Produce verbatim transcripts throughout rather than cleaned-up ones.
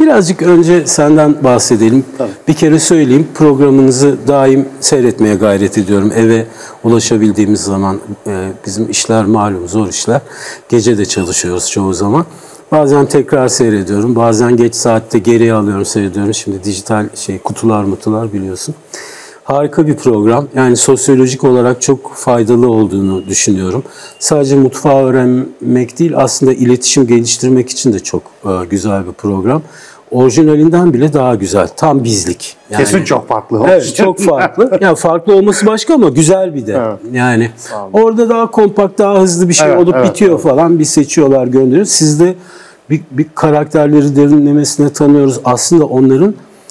Birazcık önce senden bahsedelim. Tabii. Bir kere söyleyeyim, programınızı daim seyretmeye gayret ediyorum. Eve ulaşabildiğimiz zaman, e, bizim işler malum zor işler. Gece de çalışıyoruz çoğu zaman. Bazen tekrar seyrediyorum, bazen geç saatte geriye alıyorum, seyrediyorum. Şimdi dijital şey kutular mutular biliyorsun. Harika bir program. Yani sosyolojik olarak çok faydalı olduğunu düşünüyorum. Sadece mutfağı öğrenmek değil, aslında iletişim geliştirmek için de çok e, güzel bir program. Orijinalinden bile daha güzel. Tam bizlik. Yani, kesin çok farklı. Evet, çok farklı. Yani farklı olması başka ama güzel bir de. Evet. Yani orada daha kompakt, daha hızlı bir şey evet, olup evet, bitiyor evet. falan. Bir seçiyorlar, gönderiyor. Sizde bir, bir karakterleri derinlemesine tanıyoruz. Aslında onların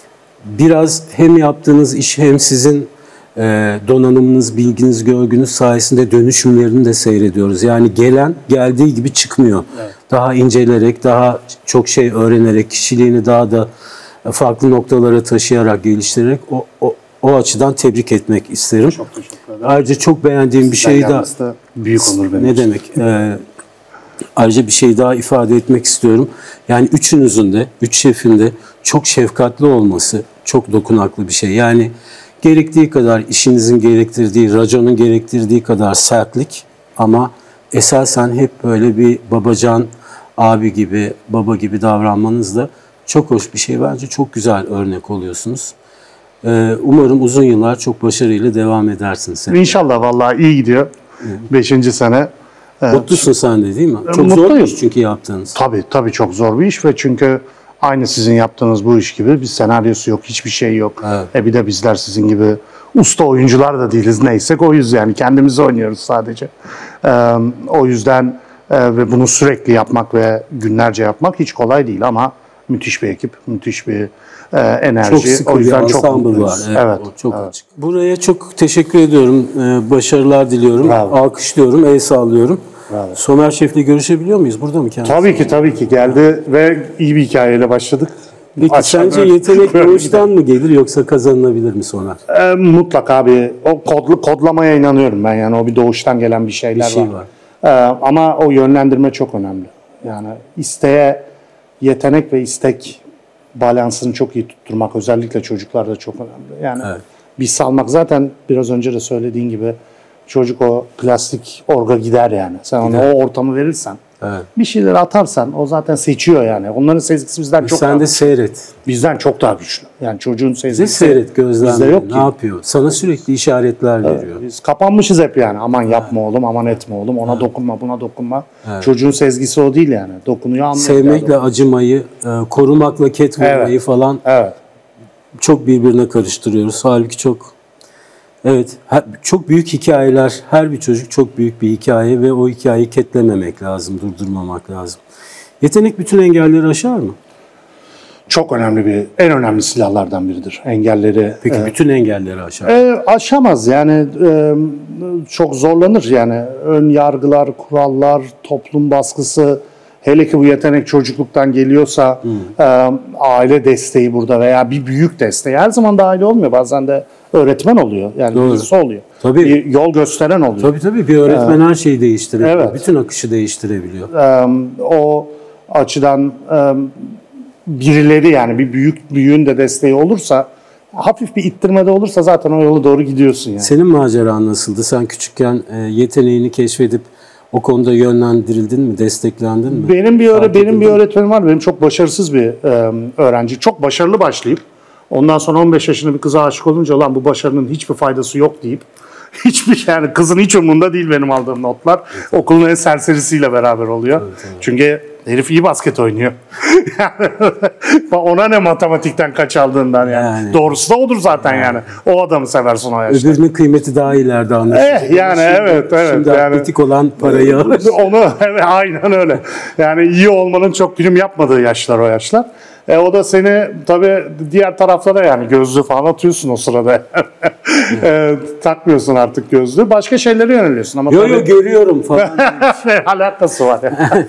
biraz hem yaptığınız iş hem sizin e, donanımınız, bilginiz, görgünüz sayesinde dönüşümlerini de seyrediyoruz. Yani gelen geldiği gibi çıkmıyor. Evet. Daha incelerek, daha çok şey öğrenerek, kişiliğini daha da farklı noktalara taşıyarak, geliştirerek o, o, o açıdan tebrik etmek isterim. Çok teşekkür ederim. Ayrıca çok beğendiğim bir şey daha. Büyük olur benim Ne için. demek? E, ayrıca bir şey daha ifade etmek istiyorum. Yani üçünüzün de, üç şefin de çok şefkatli olması çok dokunaklı bir şey. Yani gerektiği kadar, işinizin gerektirdiği, raconun gerektirdiği kadar sertlik ama esasen hep böyle bir babacan, abi gibi, baba gibi davranmanız da çok hoş bir şey. Bence çok güzel örnek oluyorsunuz. Ee, umarım uzun yıllar çok başarıyla devam edersiniz. İnşallah, vallahi iyi gidiyor. Beşinci sene. Mutlusun sen de değil mi? Çok Mutluyum. Zor bir iş çünkü yaptığınız. Tabii, tabii çok zor bir iş ve çünkü aynı sizin yaptığınız bu iş gibi bir senaryosu yok, hiçbir şey yok. Evet. E bir de bizler sizin gibi usta oyuncular da değiliz, neysek oyuz yani, kendimizi oynuyoruz sadece. Ee, o yüzden e, ve bunu sürekli yapmak ve günlerce yapmak hiç kolay değil ama müthiş bir ekip, müthiş bir e, enerji. Çok sıkı o yüzden bir çok ensemble var. Evet, evet, çok evet. açık. Buraya çok teşekkür ediyorum. Ee, başarılar diliyorum. Bravo. Alkışlıyorum, el sağlıyorum. Bravo. Somer Şef'le görüşebiliyor muyuz? Burada mı kendisi? Tabii ki, tabii ki geldi ve iyi bir hikayeyle başladık. Peki Aşağı sence yetenek doğuştan mı gelir yoksa kazanılabilir mi Somer? E, mutlaka bir o kodlu kodlamaya inanıyorum ben, yani o bir doğuştan gelen bir şeyler bir şey var. var. E, ama o yönlendirme çok önemli. Yani isteğe, yetenek ve istek balansını çok iyi tutturmak özellikle çocuklarda çok önemli. Yani evet. Bir salmak zaten biraz önce de söylediğin gibi çocuk o plastik orga gider yani. Sen gider. Ona o ortamı verirsen, evet. Bir şeyler atarsan o zaten seçiyor yani. Onların sezgisi bizden çok Sen daha de seyret. Bizden çok daha güçlü. Yani çocuğun sezgisi. Bize seyret, gözlemle. Yok ne yapıyor? Sana sürekli işaretler evet. veriyor. Biz kapanmışız hep yani. Aman yapma evet. oğlum, aman etme oğlum. Ona evet. dokunma, buna dokunma. Evet. Çocuğun sezgisi o değil yani. Dokunuyor, anlıyor. Sevmekle acımayı, korumakla ket vurmayı evet. falan evet. çok birbirine karıştırıyoruz. Halbuki çok evet, çok büyük hikayeler, her bir çocuk çok büyük bir hikaye ve o hikayeyi ketlememek lazım, durdurmamak lazım. Yetenek bütün engelleri aşar mı? Çok önemli bir, en önemli silahlardan biridir. Engelleri. Peki e, bütün engelleri aşar mı? E, aşamaz yani, e, çok zorlanır yani. Ön yargılar, kurallar, toplum baskısı, hele ki bu yetenek çocukluktan geliyorsa hmm. e, aile desteği burada veya bir büyük desteği. Her zaman da aile olmuyor, bazen de öğretmen oluyor. Yani Doğru. birisi oluyor. Tabii. Bir yol gösteren oluyor. Tabii tabii bir öğretmen ee, her şeyi değiştirebiliyor. Evet. Bütün akışı değiştirebiliyor. Ee, o açıdan e, birileri yani bir büyük büyüğün de desteği olursa, hafif bir ittirmede olursa zaten o yola doğru gidiyorsun yani. Senin maceran nasıldı? Sen küçükken e, yeteneğini keşfedip o konuda yönlendirildin mi, desteklendin mi? Benim bir öğre benim bir öğretmenim var. Benim çok başarısız bir e, öğrenci. Çok başarılı başlayıp ondan sonra on beş yaşında bir kıza aşık olunca lan bu başarının hiçbir faydası yok deyip hiçbir yani kızın hiç umurunda değil benim aldığım notlar. Evet. Okulun en serserisiyle beraber oluyor. Evet, evet. Çünkü herif iyi basket oynuyor. Yani ona ne matematikten kaç aldığından yani. yani. Doğrusu da odur zaten yani. yani. O adamı seversin o yaşta. Öbürünün kıymeti daha ileride anlaşılacak. Eh, yani şimdi, evet evet. Şimdi yani, atletik olan parayı alır. Onu evet, aynen öyle. Yani iyi olmanın çok prim yapmadığı yaşlar o yaşlar. E, o da seni tabii diğer taraflara yani gözlüğü falan atıyorsun o sırada. e, takmıyorsun artık gözlüğü. Başka şeylere yöneliyorsun. Ama yo yo görüyorum falan. Alakası var.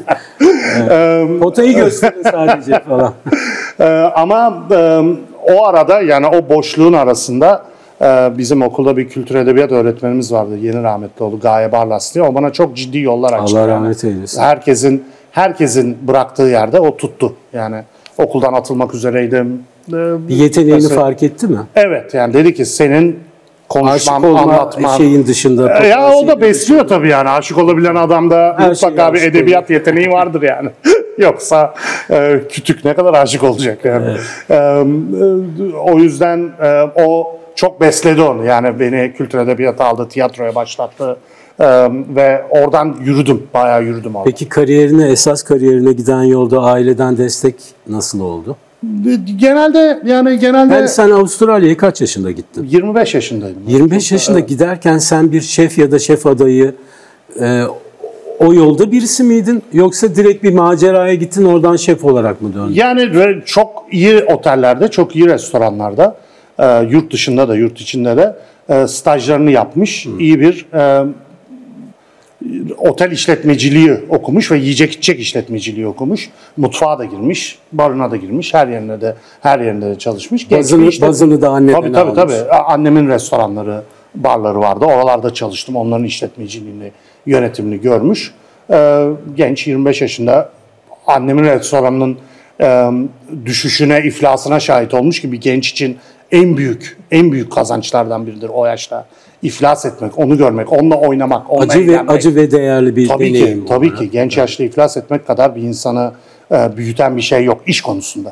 Evet. Potayı gösterin sadece falan. e, ama e, o arada yani o boşluğun arasında e, bizim okulda bir kültür edebiyat öğretmenimiz vardı. Yeni rahmetli oldu. Gaye Barlas diye. O bana çok ciddi yollar açtı. Allah rahmet eylesin. Herkesin, herkesin bıraktığı yerde o tuttu. Yani Okuldan atılmak üzereydim. Bir yeteneğini Mesela, fark etti mi? Evet, yani dedi ki senin konuşman, anlatman şeyin dışında. E, ya o da besliyor dışında. Tabii yani. Aşık olabilen adamda her mutlaka bir edebiyat oluyor. Yeteneği vardır yani. Yoksa e, kütük ne kadar aşık olacak yani. Evet. E, e, o yüzden e, o çok besledi onu. Yani beni kültür edebiyata aldı, tiyatroya başlattı. Ee, ve oradan yürüdüm, bayağı yürüdüm orada. Peki kariyerine, esas kariyerine giden yolda aileden destek nasıl oldu? Genelde yani genelde... Yani sen Avustralya'ya kaç yaşında gittin? yirmi beş yaşındaydım. yirmi beş yaşında evet. Giderken sen bir şef ya da şef adayı e, o yolda birisi miydin? Yoksa direkt bir maceraya gittin, oradan şef olarak mı döndün? Yani çok iyi otellerde, çok iyi restoranlarda, e, yurt dışında da, yurt içinde de e, stajlarını yapmış, hmm. iyi bir... E, otel işletmeciliği okumuş ve yiyecek içecek işletmeciliği okumuş. Mutfağa da girmiş, barına da girmiş, her yerine de her yerinde de çalışmış. Bazını, işlet... bazını da anneden tabii, tabii, almış. Tabii. Annemin restoranları, barları vardı. Oralarda çalıştım. Onların işletmeciliğini, yönetimini görmüş. Ee, genç yirmi beş yaşında annemin restoranının e, düşüşüne, iflasına şahit olmuş gibi genç için en büyük, en büyük kazançlardan biridir o yaşta. İflas etmek, onu görmek, onunla oynamak, onunla acı eğlenmek. Ve acı ve değerli bir tabii deneyim. Ki, tabii ki. Genç yaşta iflas etmek kadar bir insanı e, büyüten bir şey yok iş konusunda.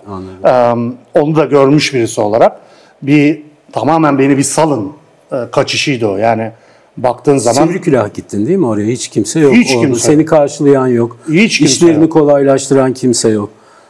E, onu da görmüş birisi olarak bir tamamen beni bir salın e, kaçışıydı o. Yani baktığın zaman... Sivrikyülah gittin değil mi oraya? Hiç kimse yok. Hiç kimse. Seni karşılayan yok. Hiç kimse İşlerini yok. kolaylaştıran kimse yok.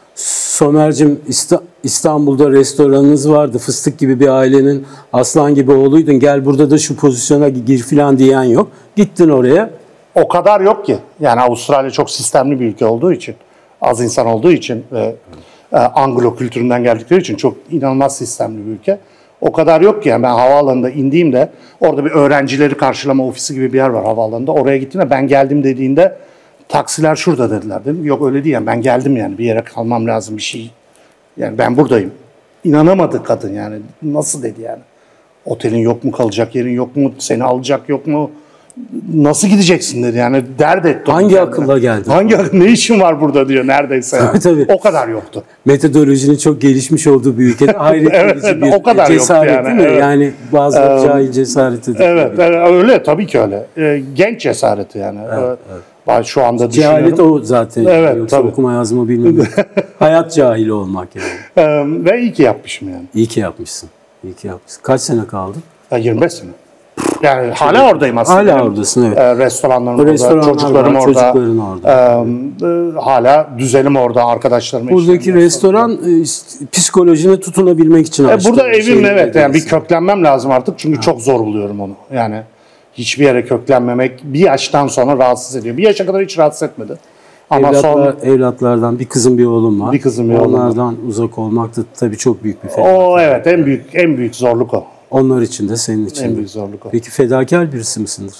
Somer'cim İstanbul'da restoranınız vardı. Fıstık gibi bir ailenin aslan gibi oğluydun. Gel burada da şu pozisyona gir falan diyen yok. Gittin oraya. O kadar yok ki. Yani Avustralya çok sistemli bir ülke olduğu için, az insan olduğu için ve e, Anglo kültüründen geldikleri için çok inanılmaz sistemli bir ülke. O kadar yok ki. Yani ben havaalanında indiğimde orada bir öğrencileri karşılama ofisi gibi bir yer var havaalanında. Oraya gittiğimde ben geldim dediğinde taksiler şurada dediler dedim. Yok öyle değil yani ben geldim yani bir yere kalmam lazım bir şey. Yani ben buradayım. İnanamadı kadın yani. Nasıl dedi yani. Otelin yok mu, kalacak yerin yok mu, seni alacak yok mu? Nasıl gideceksin dedi yani. Dert etti. Hangi akılla geldin? Hangi ne işin var burada diyor neredeyse. Yani. Tabii. O kadar yoktu. Metodolojinin çok gelişmiş olduğu bir ülkede hayret evet, edici bir o kadar cesaret yani. değil mi? Evet. Yani bazıları um, cahil cesareti. Evet, evet öyle tabii ki öyle. E, genç cesareti yani. Evet, evet. Ben şu anda cehalet düşünüyorum. o zaten. Evet, yoksa tabii. Okuma yazma bilmiyorum. Hayat cahili olmak yani. E, ve iyi ki yapmışım yani. İyi ki yapmışsın. İyi ki yapmışsın. Kaç sene kaldın? Ya yirmi beş sene. Yani Şimdi, hala oradayım aslında. Hala benim. Oradasın evet. E, restoranlarım orada, çocuklarım var, orada. Çocukların orada. E, e, hala düzenim orada, arkadaşlarım. Buradaki restoran e, psikolojine tutunabilmek için e, burada evim evet yani bir köklenmem lazım artık çünkü ha. çok zor buluyorum onu. Yani hiçbir yere köklenmemek bir yaştan sonra rahatsız ediyor. Bir yaşa kadar hiç rahatsız etmedi. Ama Evlatlar, son evlatlardan bir kızım bir oğlum var. Bir kızım bir oğlum. Onlardan uzak olmak da tabii çok büyük bir fedakarlık. O evet en büyük en büyük zorluk o. Onlar için de senin için en de. büyük zorluk o. Peki fedakar birisi misindir?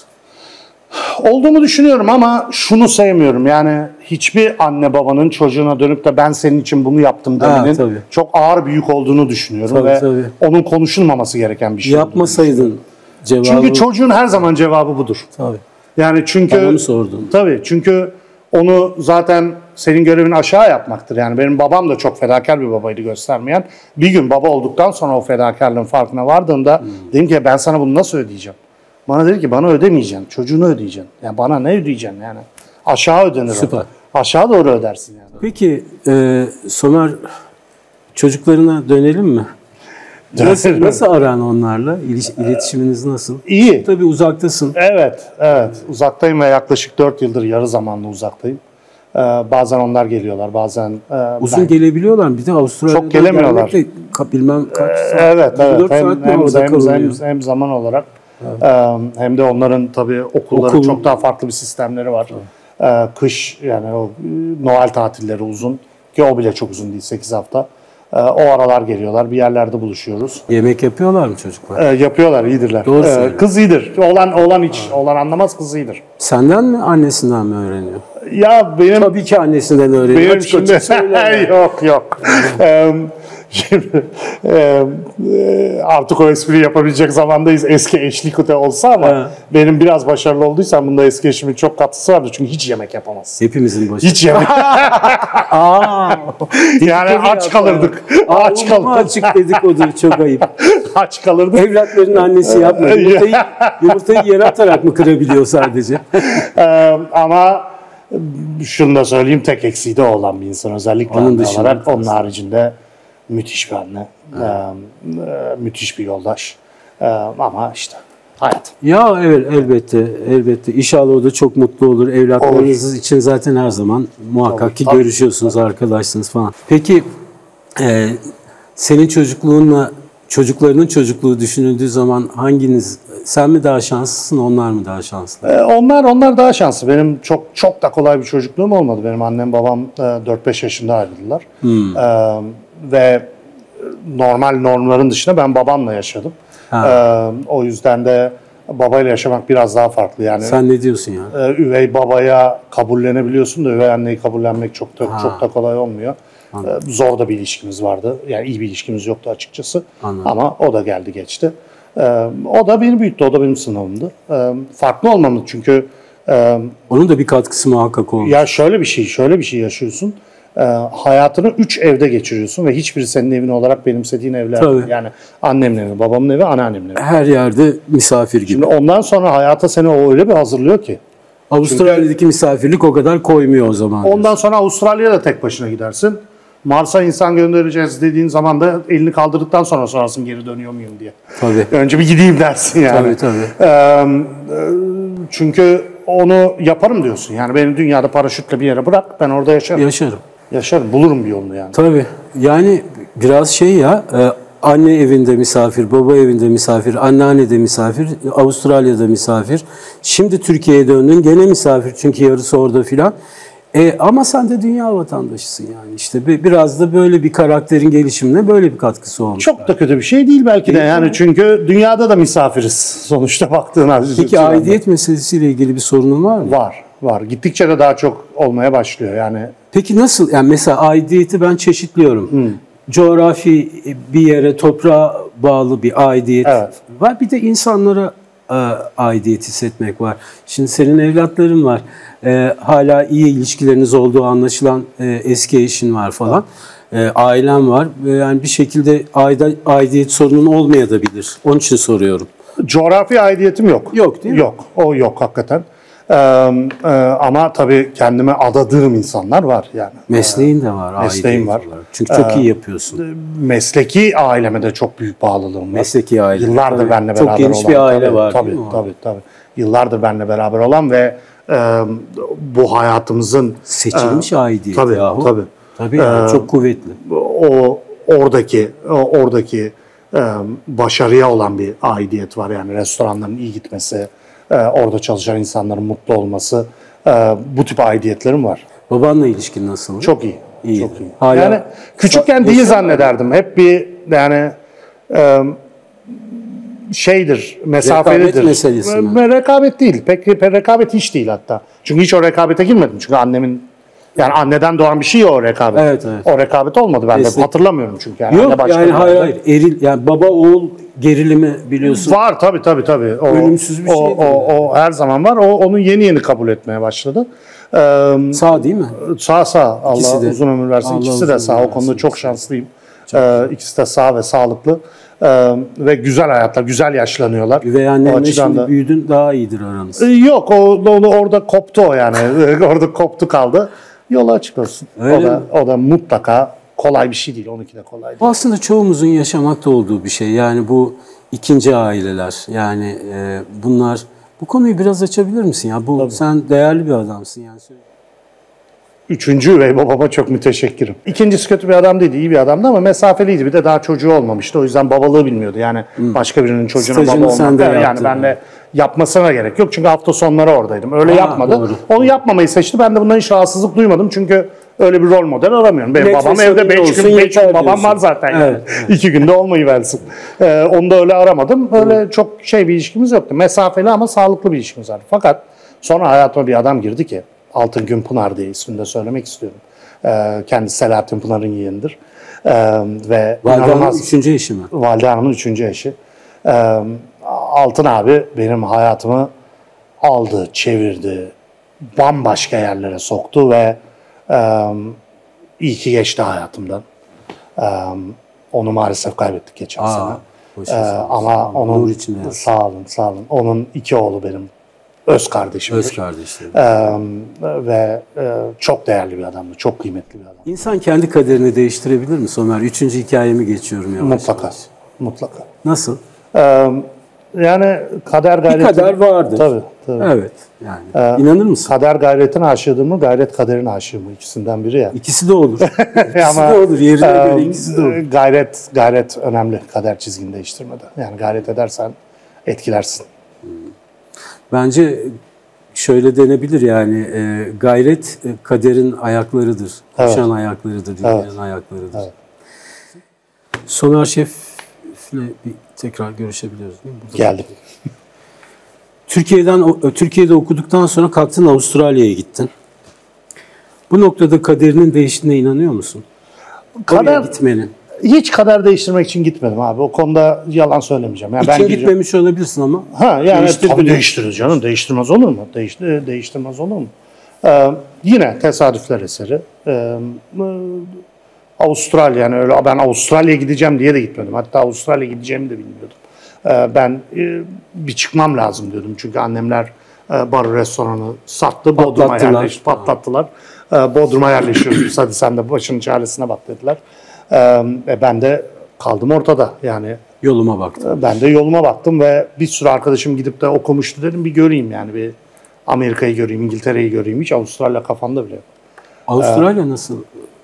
Olduğumu düşünüyorum ama şunu sevmiyorum. Yani hiçbir anne babanın çocuğuna dönüp de ben senin için bunu yaptım demenin ha, çok ağır bir yük olduğunu düşünüyorum tabii, ve tabii. onun konuşulmaması gereken bir şey. Yapmasaydın cevabı. Çünkü çocuğun her zaman cevabı budur. Tabii. Yani çünkü ben onu sordum. Tabii çünkü onu zaten senin görevin aşağı yapmaktır. Yani benim babam da çok fedakar bir babaydı göstermeyen. Bir gün baba olduktan sonra o fedakarlığın farkına vardığımda hmm. dedim ki ben sana bunu nasıl ödeyeceğim? Bana dedi ki bana ödemeyeceksin, çocuğunu ödeyeceksin. Yani bana ne ödeyeceksin yani? Aşağı ödenir. Süper. O. Aşağı doğru ödersin yani. Peki e, Somer çocuklarına dönelim mi? Nasıl, nasıl aran onlarla? İliş, iletişiminiz nasıl? İyi. Tabii uzaktasın. Evet, evet. Uzaktayım ve yaklaşık dört yıldır yarı zamanlı uzaktayım. Ee, bazen onlar geliyorlar, bazen e, uzun ben... gelebiliyorlar. Bir de Avustralya'dan çok gelemiyorlar. De, bilmem kaç saat. Evet, evet. Hem, hem, hem, hem, hem zaman olarak evet. e, hem de onların tabii okulları Okul... çok daha farklı bir sistemleri var. Evet. E, kış yani o Noel tatilleri uzun ki o bile çok uzun değil, sekiz hafta. O aralar geliyorlar. Bir yerlerde buluşuyoruz. Yemek yapıyorlar mı çocuklar? E, yapıyorlar, iyidirler. Doğru e, kız iyidir. Oğlan, oğlan hiç. Ha. Oğlan anlamaz, kız iyidir. Senden mi, annesinden mi öğreniyor? Ya benim tabii ki annesinden öğreniyor. Benim Açık şimdi açık söyle. yok yok. Eee, Şimdi eee, artık o espriyi yapabilecek zamandayız. Eski eşlik de olsa ama Ha. benim biraz başarılı olduysam bunda eski eşimin çok katkısı vardı. Çünkü hiç yemek yapamaz. Hepimizin başı. Hiç yemek. Aa, Yani aç kalırdık. Aç kalırdık. Açık dedikodu çok ayıp. Aç kalırdık. Evlatların annesi yapma. Yumurtayı, yumurtayı yere atarak mı kırabiliyor sadece? Eee, ama şunu da söyleyeyim, tek eksiği de o olan bir insan. Özellikle Onun anne dışında olarak. Onun aslında. haricinde müthiş bir anne. Eee, eee, müthiş bir yoldaş. Eee, ama işte hayat. Ya evet, elbette, elbette. İnşallah o da çok mutlu olur. Evlatlarınız için zaten her zaman muhakkak ki Tabii. görüşüyorsunuz, arkadaşsınız falan. Peki e, senin çocukluğunla çocuklarının çocukluğu düşünüldüğü zaman hanginiz, sen mi daha şanslısın, onlar mı daha şanslı? Ee, Onlar onlar daha şanslı. Benim çok çok da kolay bir çocukluğum olmadı. Benim annem babam e, dört beş yaşında ayrıldılar. Hmm. Ee, ve normal normların dışında ben babamla yaşadım. Ha. Ee, o yüzden de babayla yaşamak biraz daha farklı. Yani Sen ne diyorsun ya? e, üvey babaya kabullenebiliyorsun da üvey anneyi kabullenmek çok da Ha. çok da kolay olmuyor. Ee, zor da bir ilişkimiz vardı. Yani iyi bir ilişkimiz yoktu açıkçası. Anladım. Ama o da geldi geçti. Ee, o da beni büyüttü. O da benim sınavımdı. Ee, farklı olmamız çünkü e, Onun da bir katkısı muhakkak olmuş. ya şöyle bir şey, şöyle bir şey yaşıyorsun. Ee, hayatını üç evde geçiriyorsun ve hiçbiri senin evin olarak benimsediğin evler değil. Tabii. Yani annemin evi, babamın evi, anneannemin evi. Her yerde misafir gibi. Şimdi ondan sonra hayata seni o öyle bir hazırlıyor ki. Avustralya'daki misafirlik o kadar koymuyor o zaman. Ondan sonra Avustralya'ya da tek başına gidersin. Mars'a insan göndereceğiz dediğin zaman da elini kaldırdıktan sonra sorarsın geri dönüyor muyum diye. Tabii. Önce bir gideyim dersin yani. Tabii tabii. Ee, e, çünkü onu yaparım diyorsun. Yani beni dünyada paraşütle bir yere bırak, ben orada yaşarım. Yaşarım. Yaşarım, bulurum bir yolunu yani. Tabii. Yani biraz şey ya, e, anne evinde misafir, baba evinde misafir, anneanne de misafir, Avustralya'da misafir. Şimdi Türkiye'ye döndün gene misafir çünkü yarısı orada filan. E, ama sen de dünya vatandaşısın yani. İşte bir, biraz da böyle bir karakterin gelişimine böyle bir katkısı olmuş. Çok da kötü bir şey değil belki de Değil yani mi? çünkü dünyada da misafiriz sonuçta baktığın Peki aidiyet meselesiyle ilgili bir sorunun var mı? var, var. Gittikçe de daha çok olmaya başlıyor yani. Peki nasıl? Yani mesela aidiyeti ben çeşitliyorum. Coğrafi bir yere, toprağa bağlı bir aidiyet Evet. var. Bir de insanlara e, aidiyet hissetmek var. Şimdi senin evlatların var. E, hala iyi ilişkileriniz olduğu anlaşılan e, eski eşin var falan. E, ailen var. E, yani bir şekilde aida, aidiyet sorunun olmayabilir. Onun için soruyorum. Coğrafi aidiyetim yok. Yok değil mi? Yok, o yok hakikaten. Ee, e, ama tabii kendime adadığım insanlar var yani. Mesleğin de var. Mesleğim aidiyet var. olarak. Çünkü çok iyi yapıyorsun. Mesleki aileme de çok büyük bağlılığım var. Mesleki aile. Yıllardır Tabii. benimle Çok beraber geniş olan. bir aile tabii, var, Tabii değil mi? tabii tabii. Yıllardır benimle beraber olan ve e, bu hayatımızın Seçilmiş e, aidiyet tabii, yahu. Tabii. Tabii yani Ee, çok kuvvetli. O oradaki o, oradaki e, başarıya olan bir aidiyet var yani restoranların iyi gitmesi, e, orada çalışan insanların mutlu olması, e, bu tip aidiyetlerim var. Babanla ilişkin nasıl? Çok iyi. İyi. Çok iyi. Hala- yani küçükken değil zannederdim. Hep bir yani e, şeydir, mesafelidir. Rekabet meselesi mi? Ve rekabet değil. Pek, pek rekabet hiç değil hatta. Çünkü hiç o rekabete girmedim. Çünkü annemin yani anneden doğan bir şey ya o rekabet. Evet, evet. O rekabet olmadı ben Meslek- de hatırlamıyorum çünkü. Yani Yok anne başka yani bir hayır yerde. hayır. Eril, yani baba oğul gerilimi biliyorsun. Var tabii tabii tabii. O, Ölümsüz bir o, şeydir o, o her zaman var. O onu yeni yeni kabul etmeye başladı. Ee, Sağ değil mi? sağ sağ. Allah İkisi de. uzun ömür versin. Allah İkisi uzun de sağ. ömür O konuda versin. çok şanslıyım. Ee, ikisi de sağ ve sağlıklı. Ee, ve güzel hayatlar, güzel yaşlanıyorlar. Üvey O annenle açıdan şimdi da- büyüdün daha iyidir aranız. Ee, Yok o, onu orada koptu o yani. Orada koptu kaldı. Yolu açık olsun. Öyle o da mi? o da mutlaka kolay bir şey değil. Onunki de kolay değil. Bu aslında çoğumuzun yaşamakta olduğu bir şey. Yani bu ikinci aileler. Yani e, bunlar... Bu konuyu biraz açabilir misin ya? Bu sen değerli bir adamsın yani. Üçüncü üvey babama çok müteşekkirim. İkincisi kötü bir adam değildi, iyi bir adamdı ama mesafeliydi. Bir de daha çocuğu olmamıştı. O yüzden babalığı bilmiyordu. Yani başka birinin çocuğuna Stajını baba sen olmak. de Yani yaptın. ben de yapmasına gerek yok. Çünkü hafta sonları oradaydım. Öyle Ha, yapmadı. doğru. Onu yapmamayı seçti. Ben de bundan hiç rahatsızlık duymadım. Çünkü öyle bir rol model aramıyorum. Benim Net babam ve evde samimi beş olsun, gün, beş yeter gün babam diyorsun. var zaten. Yani. Evet, İki günde olmayı versin. Ee, onu da öyle aramadım. Öyle çok şey bir ilişkimiz yoktu. Mesafeli ama sağlıklı bir ilişkimiz vardı. Fakat sonra hayatıma bir adam girdi ki Altın Günpınar diye ismini de söylemek istiyorum. Ee, kendisi Selahattin Pınar'ın yeğenidir. Ee, ve Valide Hanım'ın üçüncü eşi mi? Valide Hanım'ın üçüncü eşi. Ee, Altın abi benim hayatımı aldı, çevirdi, bambaşka yerlere soktu ve e, iyi ki geçti hayatımdan. E, onu maalesef kaybettik geçen Aa, sene. E, ama onun için yani. sağ olun, sağ olun. Onun iki oğlu benim öz kardeşimdir. Öz kardeşlerim. E, ve e, çok değerli bir adamdı, çok kıymetli bir adam. İnsan kendi kaderini değiştirebilir mi Somer? Üçüncü hikayemi geçiyorum yavaş Mutlaka, yavaş. mutlaka. Nasıl? E, yani kader gayreti... Bir kader vardır. Tabii, tabii. Evet. Yani. Ee, İnanır mısın? Kader gayretin aşığı mı, gayret kaderin aşığı mı? İkisinden biri ya. İkisi de olur. İkisi Ama, de olur. Yerine e, göre ikisi de olur. Gayret, gayret önemli kader çizgini değiştirmede. Yani gayret edersen etkilersin. Bence şöyle denebilir yani e, gayret e, kaderin ayaklarıdır. Koşan evet. ayaklarıdır, dünyanın evet. ayaklarıdır. Evet. Somer Şef'le bir tekrar görüşebiliyoruz değil mi? Burada Geldim. Türkiye'den Türkiye'de okuduktan sonra kalktın Avustralya'ya gittin. Bu noktada kaderinin değiştiğine inanıyor musun? Kader Oraya gitmenin. Hiç kader değiştirmek için gitmedim abi. O konuda yalan söylemeyeceğim. Yani İçin ben gitmemiş gideceğim. Olabilirsin ama. Ha yani tabii değiştirir canım. Değiştirmez olur mu? Değiştir, değiştirmez olur mu? Ee, yine tesadüfler eseri. Ee, Avustralya yani öyle ben Avustralya'ya gideceğim diye de gitmedim. Hatta Avustralya'ya gideceğimi de bilmiyordum. Ee, ben e, bir çıkmam lazım diyordum. Çünkü annemler e, bar restoranı sattı. Bodrum'a yerleşti. Patlattılar. Ee, Bodrum'a yerleşiyoruz. Hadi sen de başının çaresine bak dediler. Ee, ben de kaldım ortada yani. Yoluma baktım. Ben de yoluma baktım ve bir sürü arkadaşım gidip de okumuştu dedim bir göreyim yani bir Amerika'yı göreyim, İngiltere'yi göreyim. Hiç Avustralya kafamda bile yok. Avustralya ee, nasıl?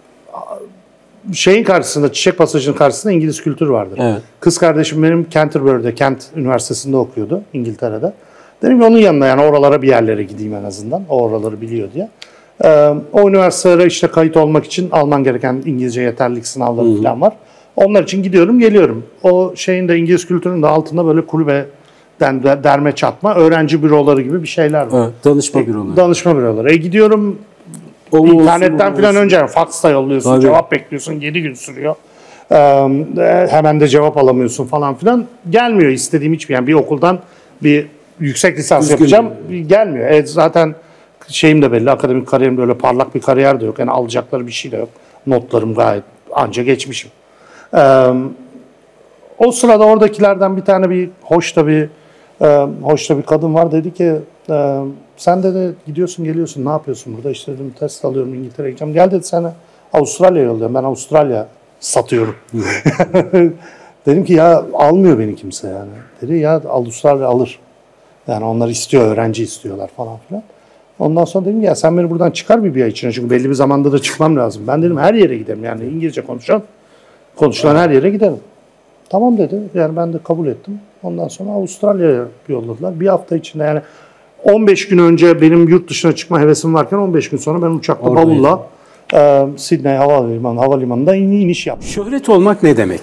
Şeyin karşısında, Çiçek Pasajı'nın karşısında İngiliz kültürü vardır. Evet. Kız kardeşim benim Canterbury'de, Kent Üniversitesi'nde okuyordu İngiltere'de. Dedim ki onun yanına yani oralara bir yerlere gideyim en azından. O oraları biliyor diye. Ee, o üniversitelere işte kayıt olmak için alman gereken İngilizce yeterlilik sınavları Hı-hı. falan var. Onlar için gidiyorum, geliyorum. O şeyin de İngiliz kültürünün de altında böyle kulübeden derme çatma, öğrenci büroları gibi bir şeyler var. Evet, danışma büroları. Danışma büroları. E gidiyorum, o internetten falan önce fax da yolluyorsun, Tabii. cevap bekliyorsun, yedi gün sürüyor. Ee, hemen de cevap alamıyorsun falan filan. Gelmiyor istediğim hiçbir yani bir okuldan bir yüksek lisans Üzgün yapacağım, mi? gelmiyor. E, zaten şeyim de belli, akademik kariyerim de öyle parlak bir kariyer de yok. Yani alacakları bir şey de yok. Notlarım gayet anca geçmişim. Ee, o sırada oradakilerden bir tane bir hoş da bir e, hoş da bir kadın var dedi ki e, sen de, de gidiyorsun geliyorsun ne yapıyorsun burada işte dedim test alıyorum İngiltere'ye gideceğim. Gel dedi sana Avustralya'ya yolluyorum ben Avustralya satıyorum. Dedim ki ya almıyor beni kimse yani. Dedi ya Avustralya alır. Yani onlar istiyor öğrenci istiyorlar falan filan. Ondan sonra dedim ya sen beni buradan çıkar bir bir ay içine çünkü belli bir zamanda da çıkmam lazım. Ben dedim her yere giderim yani İngilizce konuşan konuşulan her yere giderim. Tamam dedi. Yani ben de kabul ettim. Ondan sonra Avustralya'ya yolladılar. Bir hafta içinde yani on beş gün önce benim yurt dışına çıkma hevesim varken on beş gün sonra ben uçakla Orada bavulla e, Sydney Havalimanı, Havalimanı'nda in, iniş yaptım. Şöhret olmak ne demek?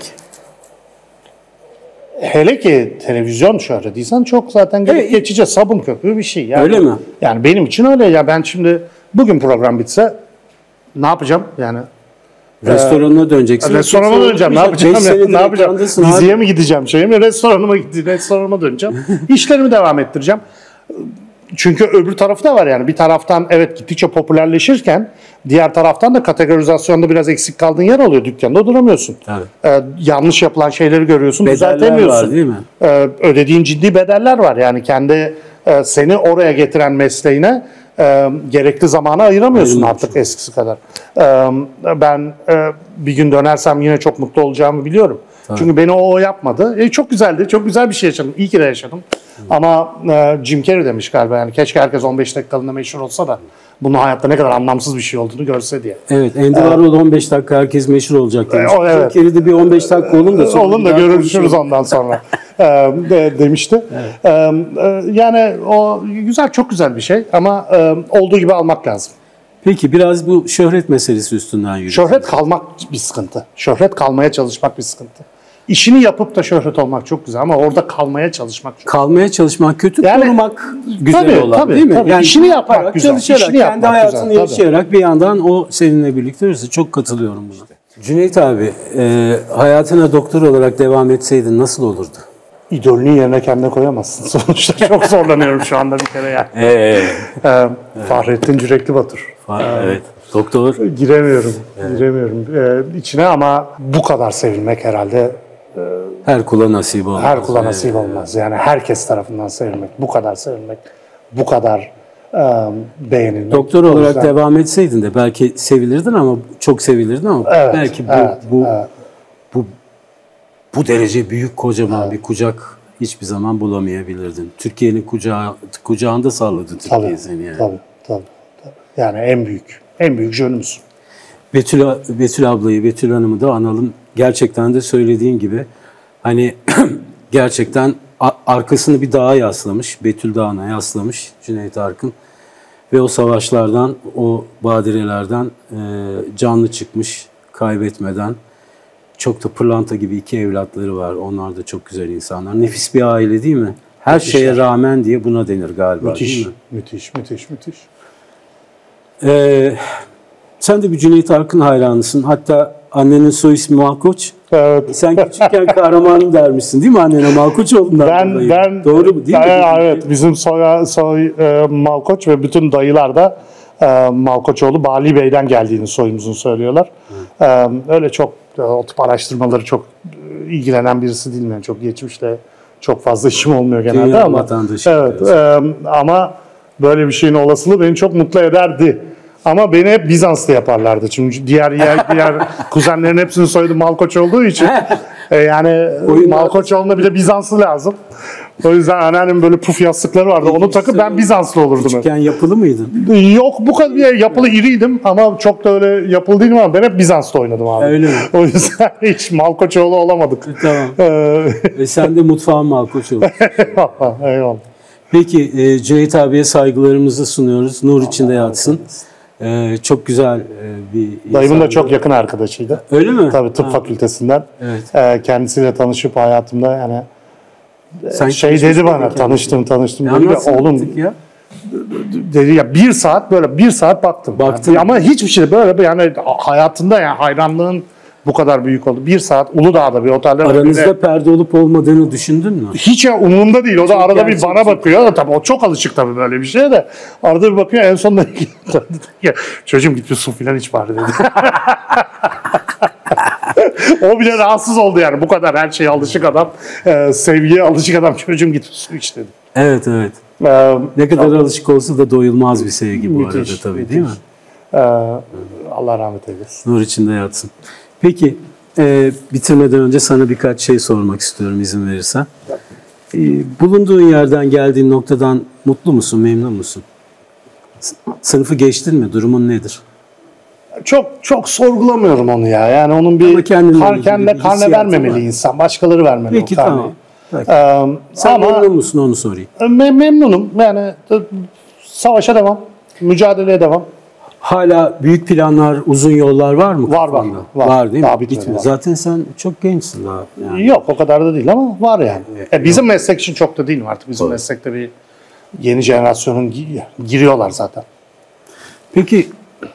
Hele ki televizyon şöhretiysen çok zaten evet. geçici sabun köpüğü bir şey. Yani, öyle mi? Yani benim için öyle. Ya ben şimdi bugün program bitse ne yapacağım yani? Restoranına döneceksin. Restoranıma döneceğim. Ne yapacağım? Ya? Ne yapacağım? Diziye mi gideceğim? Şey mi? Restoranıma gideceğim. Restoranıma döneceğim. İşlerimi devam ettireceğim. Çünkü öbür tarafı da var yani. Bir taraftan evet gittikçe popülerleşirken diğer taraftan da kategorizasyonda biraz eksik kaldığın yer oluyor. Dükkanda duramıyorsun. Ee, yanlış yapılan şeyleri görüyorsun. Bedeller düzeltemiyorsun. Var, değil mi? Ee, ödediğin ciddi bedeller var. Yani kendi e, seni oraya getiren mesleğine e, gerekli zamanı ayıramıyorsun Ayırmış. artık eskisi kadar. E, ben e, bir gün dönersem yine çok mutlu olacağımı biliyorum. Tabii. Çünkü beni o, o yapmadı. E, çok güzeldi. Çok güzel bir şey yaşadım. İyi ki de yaşadım. Hı. Ama e, Jim Carrey demiş galiba yani keşke herkes on beş dakikalığında meşhur olsa da bunun hayatta ne kadar anlamsız bir şey olduğunu görse diye. Evet. Andy Warhol on beş dakika herkes meşhur olacak demiş. E, evet. Jim Carrey'de bir on beş dakika olun da sonra olun da görüşürüz ondan sonra e, de, demişti. Evet. E, e, yani o güzel, çok güzel bir şey ama e, olduğu gibi almak lazım. Peki biraz bu şöhret meselesi üstünden yürüyelim. Şöhret kalmak bir sıkıntı. Şöhret kalmaya çalışmak bir sıkıntı. işini yapıp da şöhret olmak çok güzel ama orada kalmaya çalışmak çok Kalmaya çalışmak kötü, yani, korumak güzel tabii, olan tabii, değil mi? Tabii. Yani işini yapmak güzel. Çalışarak, işini kendi yapmak hayatını güzel, yaşayarak tabii. bir yandan o seninle birlikte olursa çok katılıyorum buna. Cüneyt abi, e, hayatına doktor olarak devam etseydin nasıl olurdu? İdolünün yerine kendine koyamazsın. Sonuçta çok zorlanıyorum şu anda bir kere yani. Ee, ee, Fahrettin Cürekli Batur. Evet. Doktor. Giremiyorum. Evet. Giremiyorum ee, içine ama bu kadar sevilmek herhalde e, her kula nasip olmaz. Her kula nasip olmaz. Yani herkes tarafından sevilmek, bu kadar sevilmek, bu kadar e, beğenilmek. Doktor o olarak yüzden... devam etseydin de belki sevilirdin ama çok sevilirdin ama evet, belki bu evet, bu, evet. bu bu derece büyük kocaman evet. bir kucak hiçbir zaman bulamayabilirdin. Türkiye'nin kucağı kucağında salladı Türkiye tabii, seni yani. Tabii, tabii, tabii. Yani en büyük, en büyük jönümüz. Betül, Betül ablayı, Betül Hanım'ı da analım. Gerçekten de söylediğin gibi hani gerçekten arkasını bir dağa yaslamış. Betül Dağı'na yaslamış Cüneyt Arkın. Ve o savaşlardan, o badirelerden e, canlı çıkmış, kaybetmeden. Çok da pırlanta gibi iki evlatları var. Onlar da çok güzel insanlar. Nefis bir aile değil mi? Her müthiş şeye yani. Rağmen diye buna denir galiba müthiş, değil mi? Müthiş, müthiş, müthiş. Ee, sen de bir Cüneyt Arkın hayranısın. Hatta annenin soy ismi Malkoç. Evet. Sen küçükken kahramanım dermişsin değil mi annene? Malkoçoğlu'ndan ben, dolayı. ben, Doğru mu değil ben, mi? Evet. Bizim soy, soy e, Malkoç ve bütün dayılar da e, Malkoçoğlu Bali Bey'den geldiğini soyumuzun söylüyorlar. E, öyle çok o tip araştırmaları çok ilgilenen birisi değilim. Yani çok geçmişle çok fazla işim olmuyor genelde Dünya ama. vatandaşı. Evet. E, ama böyle bir şeyin olasılığı beni çok mutlu ederdi. Ama beni hep Bizanslı yaparlardı. Çünkü diğer diğer, diğer kuzenlerin hepsinin soyadı Malkoç olduğu için e, yani Malkoçoğlu'na bir de Bizanslı lazım. O yüzden anneannemin böyle puf yastıkları vardı. Onu takıp ben Bizanslı olurdum. Küçükken yapılı mıydın? Yok bu kadar yapılı iriydim ama çok da öyle yapılı değilim ama ben hep Bizanslı oynadım abi. Öyle mi? O yüzden hiç Malkoçoğlu olamadık. Tamam. e sen de mutfağın Malkoçoğlu. Eyvallah. Eyvallah. Peki e, Cüneyt abiye saygılarımızı sunuyoruz. Nur içinde yatsın. Ee, çok güzel e, bir Dayımın da çok yakın arkadaşıydı. Öyle mi? Tabii tıp ha. fakültesinden. Evet. Ee, kendisiyle tanışıp hayatımda yani Sen şey dedi bana tanıştım tanıştım dedi ya oğlum ya? dedi ya bir saat böyle bir saat baktım. Baktım. Yani, ama hiçbir şey böyle yani hayatında yani hayranlığın bu kadar büyük oldu. Bir saat Uludağ'da bir otelde. Aranızda de, perde olup olmadığını düşündün mü? Hiç ya umurumda değil. O da çok arada bir bana bakıyor. Tabii o çok alışık tabii böyle bir şeye de. Arada bir bakıyor en sonunda çocuğum git bir su filan iç bari dedi. O bile rahatsız oldu yani. Bu kadar her şeye alışık adam. E, sevgiye alışık adam çocuğum git su iç dedi. Evet evet. Ee, ne kadar tabii, alışık olsa da doyulmaz bir sevgi bu müthiş, arada tabii müthiş. Değil mi? Ee, Allah rahmet eylesin. Nur içinde yatsın. Peki e, bitirmeden önce sana birkaç şey sormak istiyorum izin verirsen. E, bulunduğun yerden geldiğin noktadan mutlu musun, memnun musun? Sınıfı geçtin mi? Durumun nedir? Çok çok sorgulamıyorum onu ya. Yani onun bir kar, kendine karne vermemeli var. İnsan. Başkaları vermeli. Peki tamam. Peki. Ee, Sen ama, memnun musun onu sorayım. Me- memnunum. Yani savaşa devam. Mücadeleye devam. Hala büyük planlar, uzun yollar var mı? Var var. Var, var değil mi? Bitmedi, var. Zaten sen çok gençsin daha. Yani. Yok o kadar da değil ama var yani. E, bizim yok. Meslek için çok da değil mi artık? Bizim Doğru. meslekte bir yeni jenerasyonun giriyorlar zaten. Peki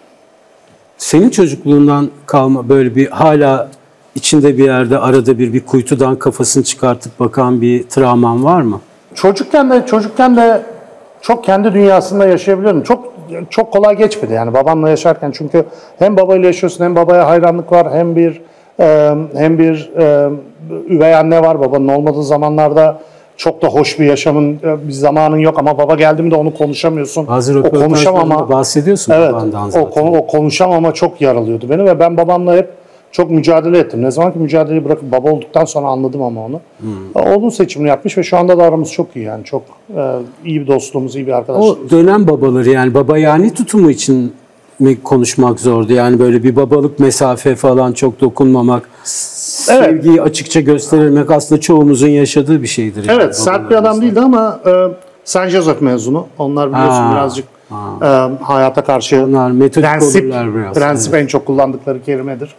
senin çocukluğundan kalma böyle bir hala içinde bir yerde arada bir bir kuytudan kafasını çıkartıp bakan bir travman var mı? Çocukken de çocukken de çok kendi dünyasında yaşayabiliyorum. Çok çok kolay geçmedi yani babamla yaşarken çünkü hem babayla yaşıyorsun hem babaya hayranlık var hem bir e, hem bir e, üvey anne var babanın olmadığı zamanlarda çok da hoş bir yaşamın bir zamanın yok ama baba geldi mi de onu konuşamıyorsun. Bazı o konuşamama bahsediyorsun. Evet. O, konu, o konuşamama çok yaralıyordu beni ve ben babamla hep çok mücadele ettim. Ne zaman ki mücadeleyi bırakıp baba olduktan sonra anladım ama onu. Hmm. Onun seçimini yapmış ve şu anda da aramız çok iyi yani. Çok e, iyi bir dostluğumuz, iyi bir arkadaşlığımız. O dönem babaları yani baba yani tutumu için mi konuşmak zordu? Yani böyle bir babalık mesafe falan çok dokunmamak, evet. Sevgiyi açıkça gösterilmek aslında çoğumuzun yaşadığı bir şeydir. Evet, yani, sert bir adam değildi ama e, Saint Joseph mezunu. Onlar biliyorsun ha, birazcık e, hayata karşı Onlar prensip, prensip en çok kullandıkları kelimedir.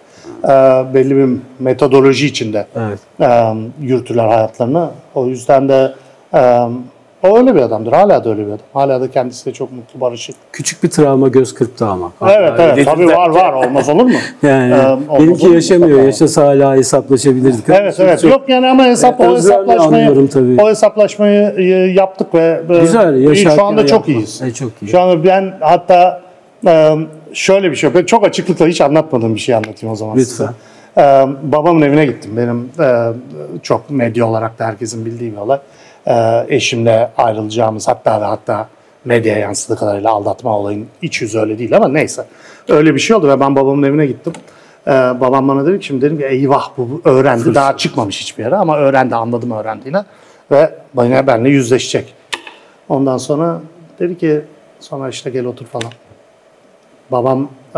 e, belli bir metodoloji içinde Evet. e, yürütürler hayatlarını. O yüzden de e, o öyle bir adamdır. Hala da öyle bir adam. Hala da kendisi de çok mutlu, barışık. Küçük bir travma göz kırptı ama. Evet Öyle evet tabii var var olmaz olur mu? Yani Ee, benimki olmaz yaşamıyor. olur. Yaşasa hala hesaplaşabilirdik. Evet evet Çok- yok yani ama hesap Evet, o özlemle anlıyorum hesaplaşmayı tabii. o hesaplaşmayı e, yaptık ve e, Güzel, iyi, yaşarken şu anda çok yapma. iyiyiz. E, çok iyi. Şu anda ben hatta e, şöyle bir şey yok. Ben çok açıklıkla hiç anlatmadığım bir şey anlatayım o zaman Lütfen. size. E, babamın evine gittim. Benim e, çok medya olarak da herkesin bildiği bir olay. E, eşimle ayrılacağımız hatta ve hatta medyaya yansıdığı kadarıyla aldatma olayın iç yüzü öyle değil ama neyse. Öyle bir şey oldu ve ben babamın evine gittim. Ee, babam bana dedi ki şimdi dedim ki eyvah bu öğrendi. Fırsat. Daha çıkmamış hiçbir yere ama öğrendi anladım öğrendiğini. Ve bana benimle yüzleşecek. Ondan sonra dedi ki sonra işte gel otur falan. Babam e,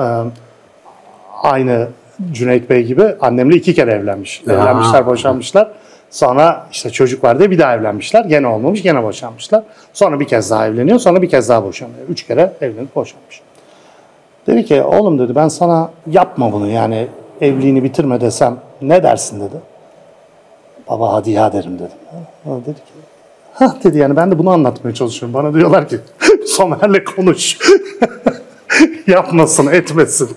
aynı Cüneyt Bey gibi annemle iki kere evlenmiş. Ya. Evlenmişler, boşanmışlar. Sonra işte çocuk var diye bir daha evlenmişler. Gene olmamış, gene boşanmışlar. Sonra bir kez daha evleniyor, sonra bir kez daha boşanıyor. Üç kere evlenip boşanmış. Dedi ki oğlum dedi ben sana yapma bunu yani evliliğini bitirme desem ne dersin dedi. Baba hadi ya derim dedim. O dedi ki ha dedi yani ben de bunu anlatmaya çalışıyorum. Bana diyorlar ki Somer'le konuş. Yapmasın, etmesin.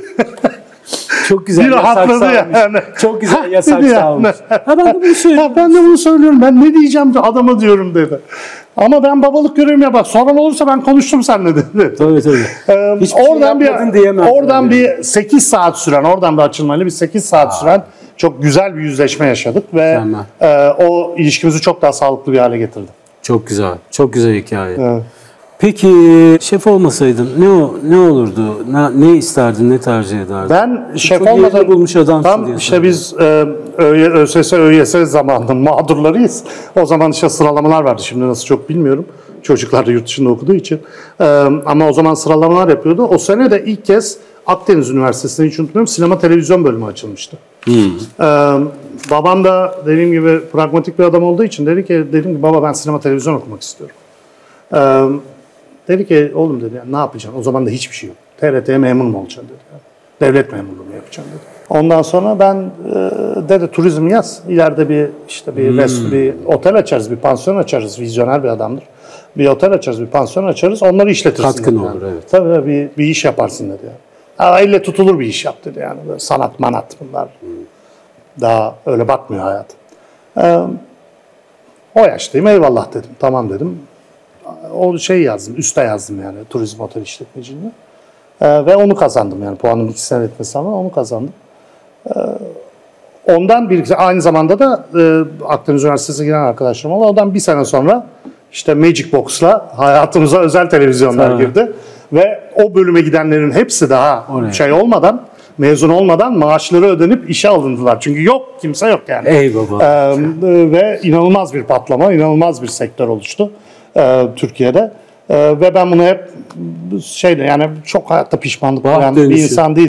Çok güzel Bir yasak rahatladı salmış. yani. Çok güzel yasak Dedi yani. salmış. Ha ben de bunu söylüyorum. Ha, ben de bunu söylüyorum. Ben ne diyeceğim de adama diyorum dedi. Ama ben babalık görevimi yapar. Sorun olursa ben konuştum seninle dedi. Tabii tabii. Ee, Hiçbir şey oradan yapmadın bir diyemez oradan yani. bir sekiz saat süren, oradan bir açılmayla bir sekiz saat süren çok güzel bir yüzleşme yaşadık ve e, o ilişkimizi çok daha sağlıklı bir hale getirdi. Çok güzel. Çok güzel hikaye. Evet. Peki şef olmasaydın ne o- ne olurdu? Ne, ne isterdin? Ne tercih ederdin? Ben şef Çok yerini olmadan bulmuş adamsın tam diye işte biz e, ÖY, ÖSS, ÖYS zamanının mağdurlarıyız. O zaman işte sıralamalar vardı. Şimdi nasıl çok bilmiyorum. Çocuklar da yurt dışında okuduğu için. E, ama o zaman sıralamalar yapıyordu. O sene de ilk kez Akdeniz Üniversitesi'nde hiç unutmuyorum sinema televizyon bölümü açılmıştı. Hmm. E, babam da dediğim gibi pragmatik bir adam olduğu için dedi ki dedim ki baba ben sinema televizyon okumak istiyorum. E, dedi ki oğlum dedi ne yapacaksın? O zaman da hiçbir şey yok. T R T'ye memur mu olacaksın dedi. Devlet memurluğu mu yapacaksın dedi. Ondan sonra ben e, dedi turizm yaz. İleride bir işte bir, hmm. rest, bir otel açarız, bir pansiyon açarız. Vizyoner bir adamdır. Bir otel açarız, bir pansiyon açarız. Onları işletirsin. Katkın dedi olur yani. evet. Tabii bir, bir iş yaparsın dedi. Yani. Ha, elle tutulur bir iş yap dedi yani. Böyle sanat, manat bunlar. Hmm. Daha öyle bakmıyor hayat. Ee, o yaştayım eyvallah dedim. Tamam dedim. O şey yazdım, üste yazdım yani turizm otel işletmeciliğini. Ee, ve onu kazandım yani puanım iki sene etmesi ama onu kazandım. Ee, ondan bir aynı zamanda da e, Akdeniz Üniversitesi'ne giren arkadaşlarım oldu. Ondan bir sene sonra işte Magic Box'la hayatımıza özel televizyonlar Tabii. girdi. Ve o bölüme gidenlerin hepsi daha Oraya. şey olmadan, mezun olmadan maaşları ödenip işe alındılar. Çünkü yok, kimse yok yani. Ey baba. Ee, ve inanılmaz bir patlama, inanılmaz bir sektör oluştu e, Türkiye'de. E, ve ben bunu hep şeyde yani çok hayatta pişmanlık Vah duyan bir dönüşü. insan değilim.